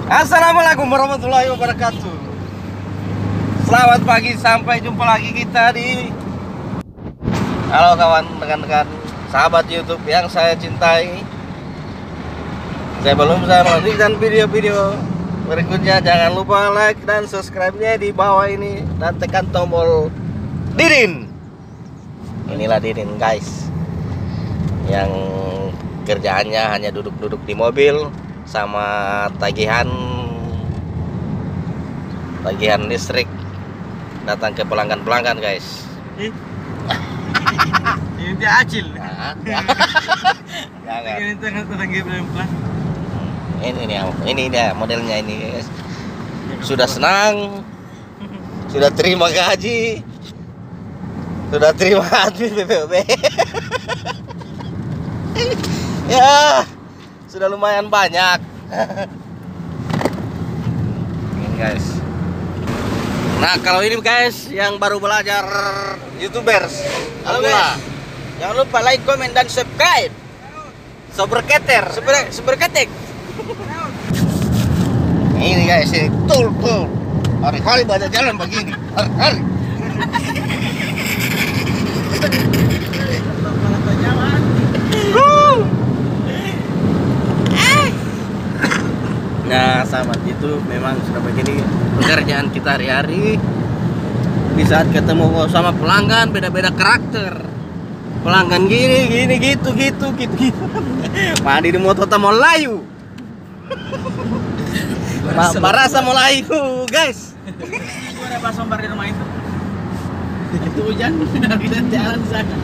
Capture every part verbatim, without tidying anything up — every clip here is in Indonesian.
Assalamualaikum warahmatullahi wabarakatuh. Selamat pagi, sampai jumpa lagi kita di halo kawan, rekan-rekan, sahabat YouTube yang saya cintai. Sebelum saya melanjutkan video-video berikutnya, jangan lupa like dan subscribe-nya di bawah ini dan tekan tombol Didin. Inilah Didin guys, yang kerjaannya hanya duduk-duduk di mobil sama tagihan tagihan listrik datang ke pelanggan-pelanggan guys. Ini dia acil. Jangan. Ini tengah tetangga pelan-pelan. Ini dia, ini dia modelnya ini guys. Sudah senang, sudah terima gaji, sudah terima admin B P O B. Ya, sudah lumayan banyak. Ini guys. Nah, kalau ini guys yang baru belajar YouTubers, Halo guys. Jangan lupa like, comment dan subscribe. Soberketer. Super super ketik. Ini guys, ini tul tul. Hari-hari banyak jalan begini. Hari-hari. Nah, sahabat, itu memang sudah begini pekerjaan kita hari-hari. Di saat ketemu sama pelanggan beda-beda karakter. Pelanggan gini, gini, gitu, gitu, gitu, gitu. Mandi di motor mau layu. Ma Marasa mau layu, guys. Gimana pas sombar di rumah itu? Itu hujan, kita jalan di sana.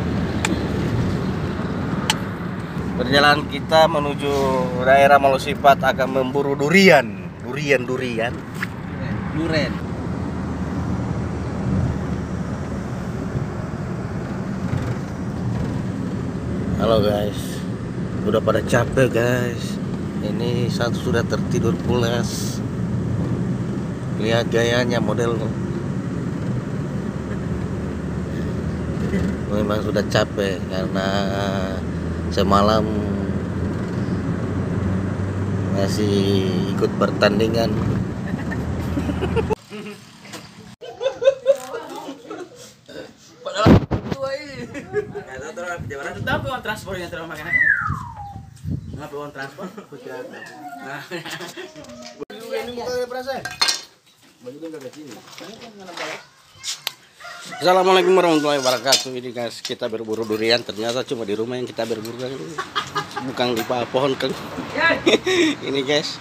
Perjalanan kita menuju daerah Malosipat akan memburu durian, durian, durian. Duren. Halo guys, udah pada capek guys. Ini satu sudah tertidur pulas. Lihat gayanya model. Memang sudah capek karena semalam masih ikut pertandingan. Tapi uang transportnya terlalu makanan. Ngapa uang transport? Nah. Ini bukan berasa. Baju kan enggak sini. Assalamualaikum warahmatullahi wabarakatuh. Ini guys, kita berburu durian. Ternyata cuma di rumah yang kita berburu, bukan di bawah pohon kan. Ini guys.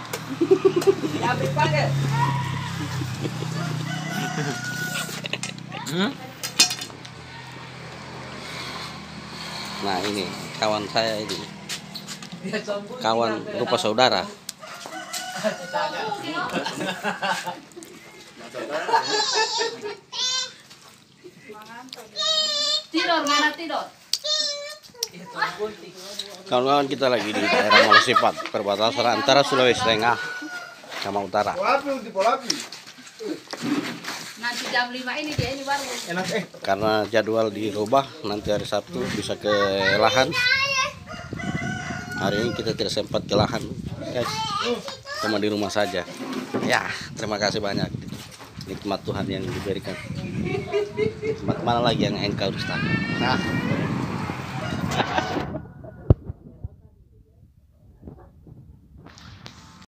Nah, ini kawan saya ini. Kawan rupa saudara. Tidur, mana tidur? Kawan-kawan, kita lagi di daerah Malosipat, perbatasan antara Sulawesi Tengah sama Utara. Nanti jam lima ini dia ini baru. Enak eh. Karena jadwal dirubah, nanti hari Sabtu bisa ke lahan. Hari ini kita tidak sempat ke lahan, guys. Cuma di rumah saja. Ya, terima kasih banyak. Nikmat Tuhan yang diberikan. Nikmat mana lagi yang engkau dustakan. Nah.